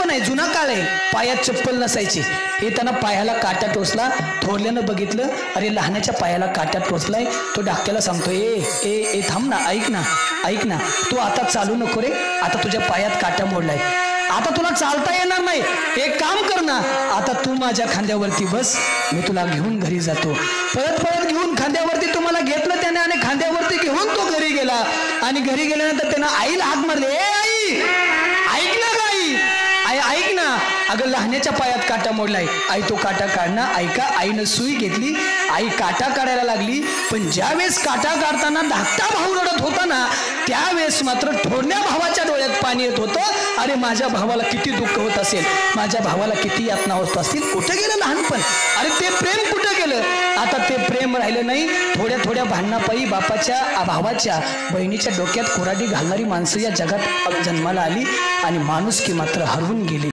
नाही, जुना काळ आहे, पायात चप्पल नसायची. येताना पायाला काटा टोचला. थोरल्यानं बघितलं, अरे लहानाच्या पायाला काटा टोचलाय. तो धाकट्याला सांगतो, ए ए ए थांब ना, ऐक ना ऐक ना, तू आता चालू नको रे, आता तुझ्या पायात काटा मोडलाय, आता तुला चालता येणार नाही. एक काम कर ना, आता तू माझ्या खांद्यावरती बस, मी तुला घेऊन घरी जातो. परत परत घेऊन खांद्यावरती तुम्हाला घेतलं त्याने आणि खांद्यावरती घेऊन तो घरी गेला. आणि घरी गेल्यानंतर त्यानं आईला हाक मारले, ए आई ऐकलं का आई, आई ऐक ना, अगं लहानाच्या पायात काटा मोडलाय. आई तो काटा काढणार, ऐका. आईनं सुई घेतली, आई काटा काढायला लागली. पण ज्यावेळेस काटा काढताना धाकटा भाऊ रडत होता ना, त्यावेळेस मात्र थोरल्या भावाच्या डोळ्यात पाणी येत होतं. अरे माझ्या भावाला किती दुःख होत असेल, माझ्या भावाला किती यातना होत असतील, कुठं गेलं लहानपण, अरे ते प्रेम कुठं गेलं. आता ते प्रेम राहिलं नाही. थोड्या थोड्या भांडणापायी बापाच्या भावाच्या बहिणीच्या डोक्यात कोराडी घालणारी माणसं या जगात जन्माला आली आणि माणुसकी मात्र हरवून गेली.